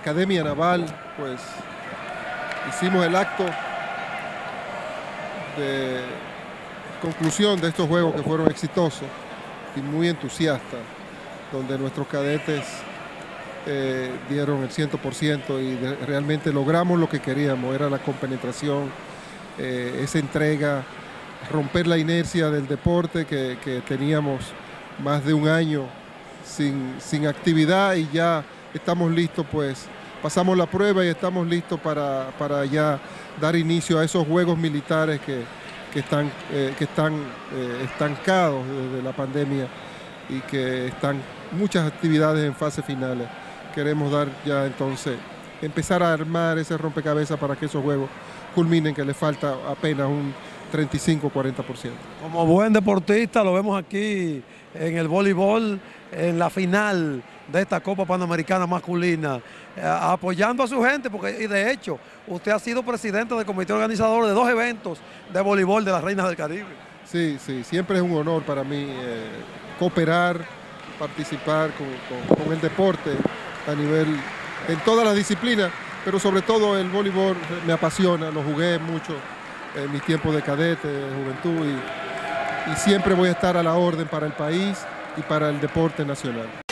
Academia Naval, pues hicimos el acto de conclusión de estos juegos que fueron exitosos y muy entusiastas, donde nuestros cadetes dieron el 100% y realmente logramos lo que queríamos, era la compenetración, esa entrega, romper la inercia del deporte que teníamos más de un año sin actividad, y ya estamos listos, pues pasamos la prueba y estamos listos para ya dar inicio a esos juegos militares que están estancados desde la pandemia y que están muchas actividades en fase finales. Queremos dar ya entonces, empezar a armar ese rompecabezas para que esos juegos culminen, que le falta apenas un 35-40%. Como buen deportista, lo vemos aquí en el voleibol, en la final de esta Copa Panamericana masculina, apoyando a su gente, porque y de hecho, usted ha sido presidente del comité organizador de 2 eventos de voleibol de las Reinas del Caribe. Sí, siempre es un honor para mí cooperar, participar con el deporte a nivel, en todas las disciplinas, pero sobre todo el voleibol me apasiona, lo jugué mucho en mis tiempos de cadete, de juventud, y siempre voy a estar a la orden para el país y para el deporte nacional.